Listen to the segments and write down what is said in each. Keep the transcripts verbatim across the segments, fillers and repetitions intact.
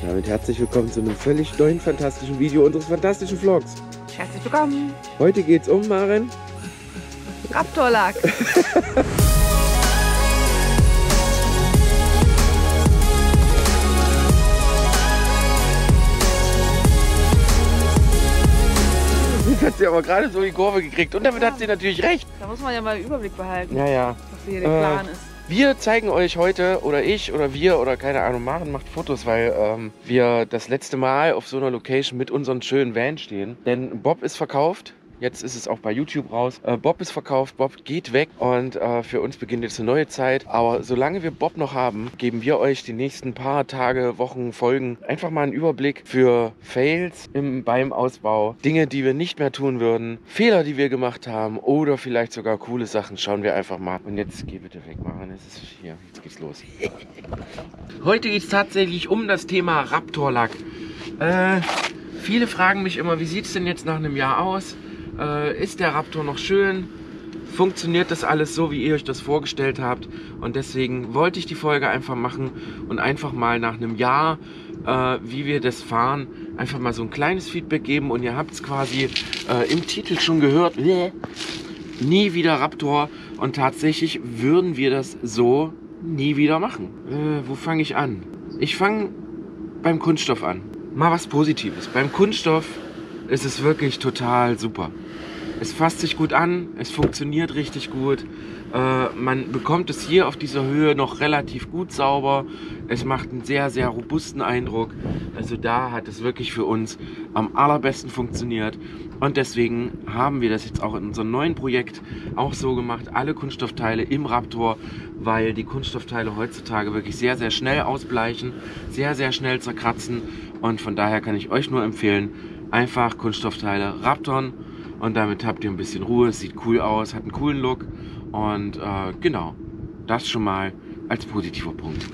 Damit herzlich willkommen zu einem völlig neuen, fantastischen Video unseres fantastischen Vlogs. Herzlich willkommen. Heute geht's um, Maren? Raptorlack. Jetzt hat sie aber gerade so die Kurve gekriegt und damit ja. hat sie natürlich recht. Da muss man ja mal einen Überblick behalten, ja, ja. was hier der äh, Plan ist. Wir zeigen euch heute, oder ich, oder wir, oder keine Ahnung, Maren macht Fotos, weil ähm, wir das letzte Mal auf so einer Location mit unseren schönen Van stehen. Denn Bob ist verkauft. Jetzt ist es auch bei YouTube raus. Äh, Bob ist verkauft, Bob geht weg und äh, für uns beginnt jetzt eine neue Zeit. Aber solange wir Bob noch haben, geben wir euch die nächsten paar Tage, Wochen, Folgen einfach mal einen Überblick für Fails im, beim Ausbau. Dinge, die wir nicht mehr tun würden, Fehler, die wir gemacht haben oder vielleicht sogar coole Sachen. Schauen wir einfach mal. Und jetzt geh bitte weg, Maren. Es ist hier, jetzt geht's los. Heute geht es tatsächlich um das Thema Raptorlack. Äh, viele fragen mich immer, wie sieht es denn jetzt nach einem Jahr aus? Äh, ist der Raptor noch schön? Funktioniert das alles so, wie ihr euch das vorgestellt habt? Und deswegen wollte ich die Folge einfach machen und einfach mal nach einem Jahr, äh, wie wir das fahren, einfach mal so ein kleines Feedback geben. Und ihr habt es quasi äh, im Titel schon gehört, nie wieder Raptor. Und tatsächlich würden wir das so nie wieder machen. Äh, wo fange ich an? Ich fange beim Kunststoff an. Mal was Positives. Beim Kunststoff ist es wirklich total super. Es fasst sich gut an, es funktioniert richtig gut. Äh, man bekommt es hier auf dieser Höhe noch relativ gut sauber. Es macht einen sehr, sehr robusten Eindruck. Also da hat es wirklich für uns am allerbesten funktioniert. Und deswegen haben wir das jetzt auch in unserem neuen Projekt auch so gemacht. Alle Kunststoffteile im Raptor, weil die Kunststoffteile heutzutage wirklich sehr, sehr schnell ausbleichen, sehr, sehr schnell zerkratzen. Und von daher kann ich euch nur empfehlen, einfach Kunststoffteile Raptorn. Und damit habt ihr ein bisschen Ruhe, es sieht cool aus, hat einen coolen Look und äh, genau, das schon mal als positiver Punkt.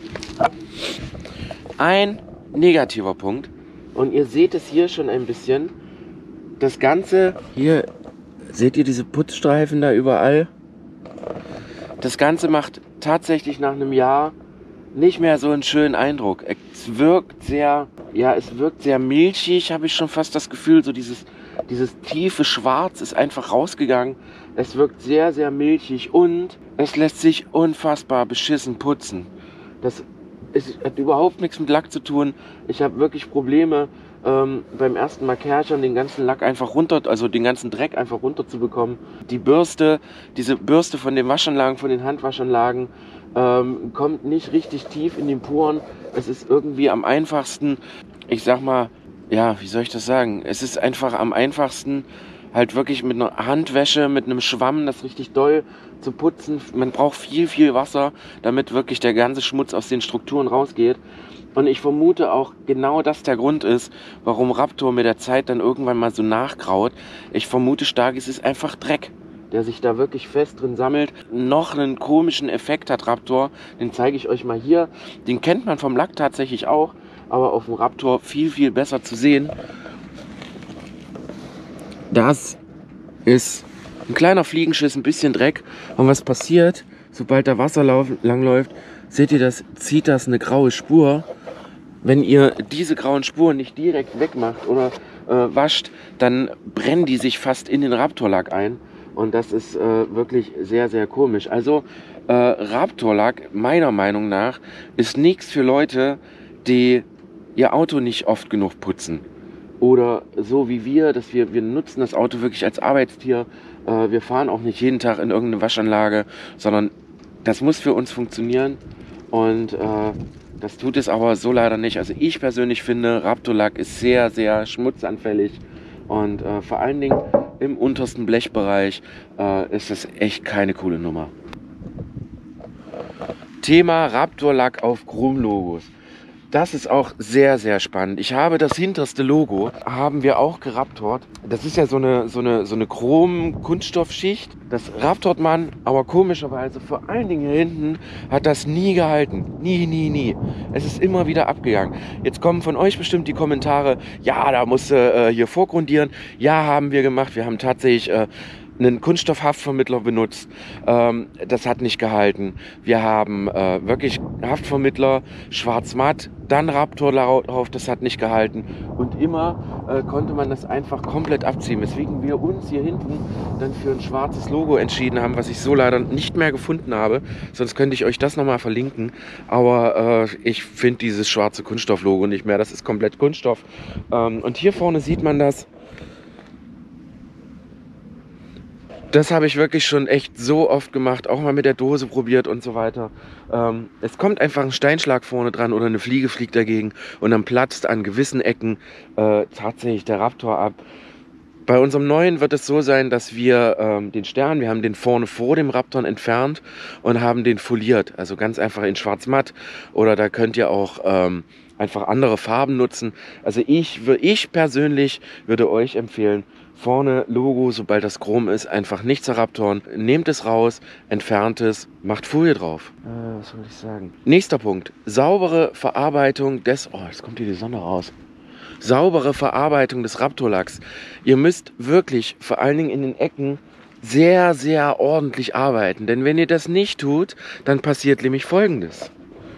Ein negativer Punkt, und ihr seht es hier schon ein bisschen, das Ganze, hier seht ihr diese Putzstreifen da überall, das Ganze macht tatsächlich nach einem Jahr nicht mehr so einen schönen Eindruck. Es wirkt sehr, ja, es wirkt sehr milchig, habe ich schon fast das Gefühl, so dieses Dieses tiefe Schwarz ist einfach rausgegangen. Es wirkt sehr, sehr milchig und es lässt sich unfassbar beschissen putzen. Das ist, hat überhaupt nichts mit Lack zu tun. Ich habe wirklich Probleme ähm, beim ersten Mal Kärchern den ganzen Lack einfach runter, also den ganzen Dreck einfach runter zu bekommen. Die Bürste, diese Bürste von den Waschanlagen, von den Handwaschanlagen, ähm, kommt nicht richtig tief in den Poren. Es ist irgendwie am einfachsten, ich sag mal, ja, wie soll ich das sagen? Es ist einfach am einfachsten, halt wirklich mit einer Handwäsche, mit einem Schwamm, das richtig doll zu putzen. Man braucht viel, viel Wasser, damit wirklich der ganze Schmutz aus den Strukturen rausgeht. Und ich vermute auch, genau das der Grund ist, warum Raptor mit der Zeit dann irgendwann mal so nachgraut. Ich vermute stark, es ist einfach Dreck, der sich da wirklich fest drin sammelt. Noch einen komischen Effekt hat Raptor, den zeige ich euch mal hier. Den kennt man vom Lack tatsächlich auch, aber auf dem Raptor viel, viel besser zu sehen. Das ist ein kleiner Fliegenschiss, ein bisschen Dreck. Und was passiert, sobald da Wasser langläuft, seht ihr das, zieht das eine graue Spur. Wenn ihr diese grauen Spuren nicht direkt wegmacht oder äh, wascht, dann brennen die sich fast in den Raptorlack ein. Und das ist äh, wirklich sehr, sehr komisch. Also äh, Raptorlack, meiner Meinung nach, ist nichts für Leute, die ihr Auto nicht oft genug putzen. Oder so wie wir, dass wir, wir nutzen das Auto wirklich als Arbeitstier. Äh, wir fahren auch nicht jeden Tag in irgendeine Waschanlage, sondern das muss für uns funktionieren. Und äh, das tut es aber so leider nicht. Also ich persönlich finde, Raptorlack ist sehr, sehr schmutzanfällig. Und äh, vor allen Dingen im untersten Blechbereich äh, ist das echt keine coole Nummer. Thema Raptorlack auf Chromlogos. Das ist auch sehr, sehr spannend. Ich habe das hinterste Logo, haben wir auch geraptort. Das ist ja so eine, so eine, so eine Chrom-Kunststoffschicht. Das raptort man, aber komischerweise vor allen Dingen hier hinten hat das nie gehalten. Nie, nie, nie. Es ist immer wieder abgegangen. Jetzt kommen von euch bestimmt die Kommentare, ja, da musst du äh, hier vorgrundieren. Ja, haben wir gemacht. Wir haben tatsächlich äh, einen Kunststoffhaftvermittler benutzt, ähm, das hat nicht gehalten. Wir haben äh, wirklich Haftvermittler, schwarz-matt, dann Raptor drauf, das hat nicht gehalten. Und immer äh, konnte man das einfach komplett abziehen, weswegen wir uns hier hinten dann für ein schwarzes Logo entschieden haben, was ich so leider nicht mehr gefunden habe. Sonst könnte ich euch das nochmal verlinken. Aber äh, ich finde dieses schwarze Kunststofflogo nicht mehr, das ist komplett Kunststoff. Ähm, und hier vorne sieht man das. Das habe ich wirklich schon echt so oft gemacht, auch mal mit der Dose probiert und so weiter. Ähm, es kommt einfach ein Steinschlag vorne dran oder eine Fliege fliegt dagegen und dann platzt an gewissen Ecken äh, tatsächlich der Raptor ab. Bei unserem neuen wird es so sein, dass wir ähm, den Stern, wir haben den vorne vor dem Raptor entfernt und haben den foliert. Also ganz einfach in schwarz-matt oder da könnt ihr auch ähm, einfach andere Farben nutzen. Also ich, ich persönlich würde euch empfehlen, vorne Logo, sobald das Chrom ist, einfach nicht zerraptoren. Nehmt es raus, entfernt es, macht Folie drauf. Äh, was soll ich sagen? Nächster Punkt. Saubere Verarbeitung des... Oh, jetzt kommt hier die Sonne raus. Saubere Verarbeitung des Raptorlacks. Ihr müsst wirklich, vor allen Dingen in den Ecken, sehr, sehr ordentlich arbeiten. Denn wenn ihr das nicht tut, dann passiert nämlich Folgendes.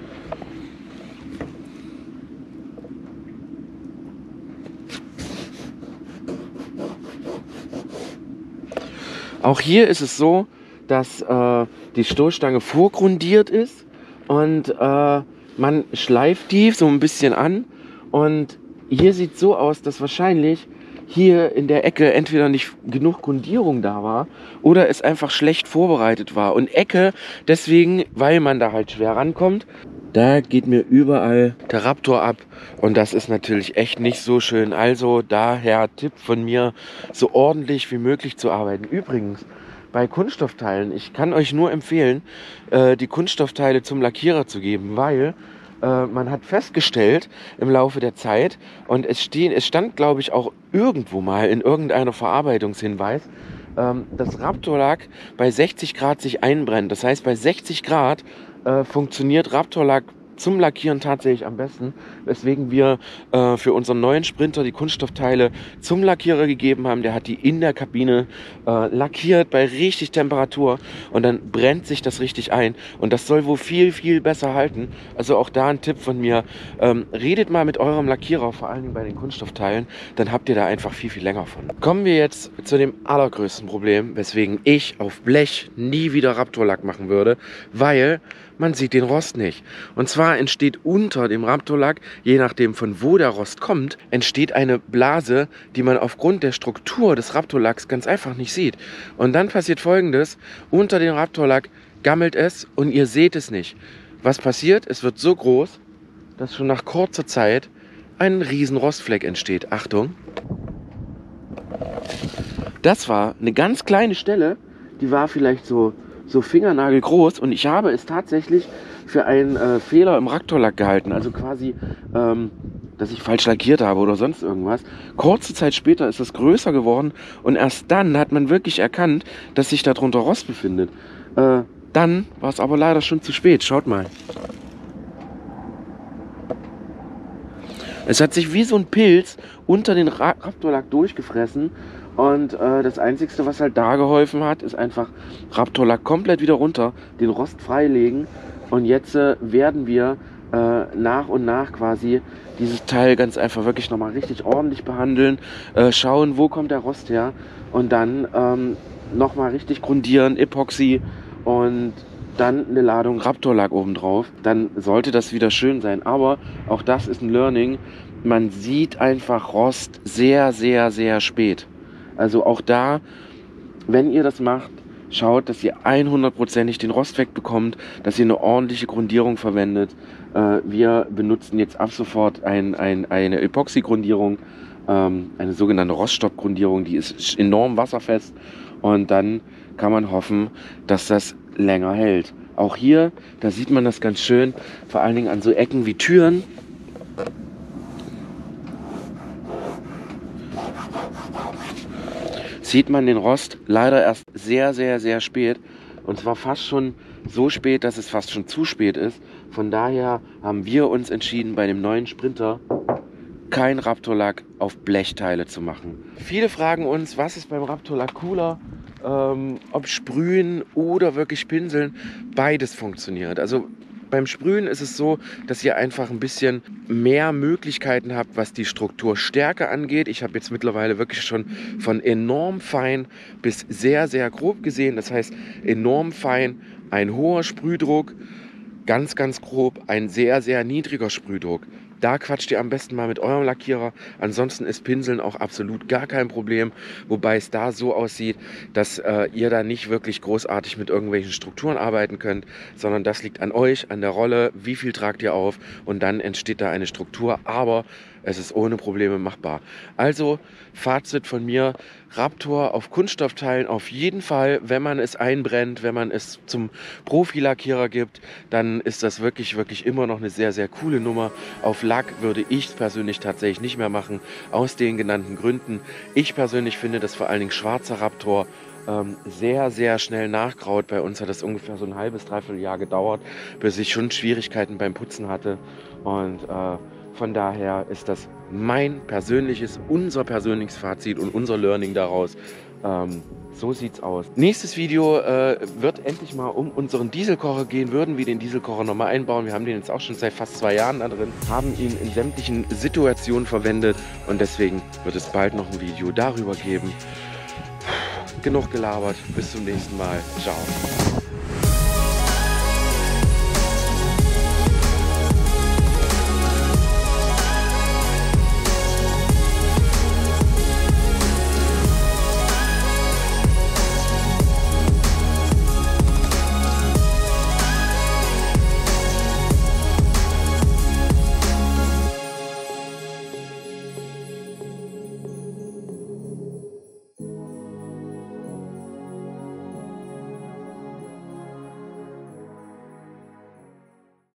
Auch hier ist es so, dass äh, die Stoßstange vorgrundiert ist und äh, man schleift die so ein bisschen an und hier sieht es so aus, dass wahrscheinlich hier in der Ecke entweder nicht genug Grundierung da war oder es einfach schlecht vorbereitet war. Und Ecke deswegen, weil man da halt schwer rankommt, da geht mir überall der Raptor ab und das ist natürlich echt nicht so schön. Also daher Tipp von mir, so ordentlich wie möglich zu arbeiten. Übrigens, bei Kunststoffteilen, ich kann euch nur empfehlen, äh, die Kunststoffteile zum Lackierer zu geben, weil äh, man hat festgestellt im Laufe der Zeit und es, stehen, es stand, glaube ich, auch irgendwo mal in irgendeiner Verarbeitungshinweis, ähm, dass Raptorlack bei sechzig Grad sich einbrennt. Das heißt, bei sechzig Grad äh, funktioniert Raptorlack zum Lackieren tatsächlich am besten, weswegen wir äh, für unseren neuen Sprinter die Kunststoffteile zum Lackierer gegeben haben. Der hat die in der Kabine äh, lackiert bei richtig Temperatur und dann brennt sich das richtig ein und das soll wohl viel, viel besser halten. Also auch da ein Tipp von mir, ähm, redet mal mit eurem Lackierer, vor allen Dingen bei den Kunststoffteilen, dann habt ihr da einfach viel, viel länger von. Kommen wir jetzt zu dem allergrößten Problem, weswegen ich auf Blech nie wieder Raptorlack machen würde, weil man sieht den Rost nicht. Und zwar entsteht unter dem Raptorlack, je nachdem von wo der Rost kommt, entsteht eine Blase, die man aufgrund der Struktur des Raptorlacks ganz einfach nicht sieht. Und dann passiert Folgendes, unter dem Raptorlack gammelt es und ihr seht es nicht. Was passiert? Es wird so groß, dass schon nach kurzer Zeit ein riesen Rostfleck entsteht. Achtung! Das war eine ganz kleine Stelle, die war vielleicht so so fingernagelgroß und ich habe es tatsächlich für einen äh, Fehler im Raptorlack gehalten, also quasi, ähm, dass ich falsch lackiert habe oder sonst irgendwas. Kurze Zeit später ist es größer geworden und erst dann hat man wirklich erkannt, dass sich darunter Rost befindet. Äh, dann war es aber leider schon zu spät, schaut mal. Es hat sich wie so ein Pilz unter den Ra- Raptorlack durchgefressen. Und äh, das Einzige, was halt da geholfen hat, ist einfach Raptorlack komplett wieder runter, den Rost freilegen. Und jetzt äh, werden wir äh, nach und nach quasi dieses Teil ganz einfach wirklich nochmal richtig ordentlich behandeln, äh, schauen, wo kommt der Rost her und dann ähm, nochmal richtig grundieren, Epoxy und dann eine Ladung Raptorlack obendrauf. Dann sollte das wieder schön sein. Aber auch das ist ein Learning. Man sieht einfach Rost sehr, sehr, sehr spät. Also auch da, wenn ihr das macht, schaut, dass ihr hundertprozentig den Rost wegbekommt, dass ihr eine ordentliche Grundierung verwendet. Äh, wir benutzen jetzt ab sofort ein, ein, eine Epoxy-Grundierung, ähm, eine sogenannte Roststopp-Grundierung, die ist enorm wasserfest und dann kann man hoffen, dass das länger hält. Auch hier, da sieht man das ganz schön, vor allen Dingen an so Ecken wie Türen. Sieht man den Rost leider erst sehr, sehr, sehr spät. Und zwar fast schon so spät, dass es fast schon zu spät ist. Von daher haben wir uns entschieden, bei dem neuen Sprinter kein Raptorlack auf Blechteile zu machen. Viele fragen uns, was ist beim Raptorlack cooler? ähm, ob Sprühen oder wirklich Pinseln, beides funktioniert. Also beim Sprühen ist es so, dass ihr einfach ein bisschen mehr Möglichkeiten habt, was die Strukturstärke angeht. Ich habe jetzt mittlerweile wirklich schon von enorm fein bis sehr, sehr grob gesehen. Das heißt, enorm fein, ein hoher Sprühdruck, ganz, ganz grob, ein sehr, sehr niedriger Sprühdruck. Da quatscht ihr am besten mal mit eurem Lackierer. Ansonsten ist Pinseln auch absolut gar kein Problem. Wobei es da so aussieht, dass äh, ihr da nicht wirklich großartig mit irgendwelchen Strukturen arbeiten könnt, sondern das liegt an euch, an der Rolle, wie viel tragt ihr auf und dann entsteht da eine Struktur. Aber es ist ohne Probleme machbar. Also Fazit von mir, Raptor auf Kunststoffteilen auf jeden Fall, wenn man es einbrennt, wenn man es zum Profilackierer gibt, dann ist das wirklich, wirklich immer noch eine sehr, sehr coole Nummer. Auf Lack würde ich persönlich tatsächlich nicht mehr machen, aus den genannten Gründen. Ich persönlich finde, dass vor allen Dingen schwarzer Raptor ähm, sehr, sehr schnell nachgraut. Bei uns hat das ungefähr so ein halbes, dreiviertel Jahr gedauert, bis ich schon Schwierigkeiten beim Putzen hatte. Und äh, von daher ist das mein persönliches, unser persönliches Fazit und unser Learning daraus. Ähm, so sieht's aus. Nächstes Video äh, wird endlich mal um unseren Dieselkocher gehen. Würden wir den Dieselkocher nochmal einbauen. Wir haben den jetzt auch schon seit fast zwei Jahren da drin. Haben ihn in sämtlichen Situationen verwendet. Und deswegen wird es bald noch ein Video darüber geben. Genug gelabert. Bis zum nächsten Mal. Ciao.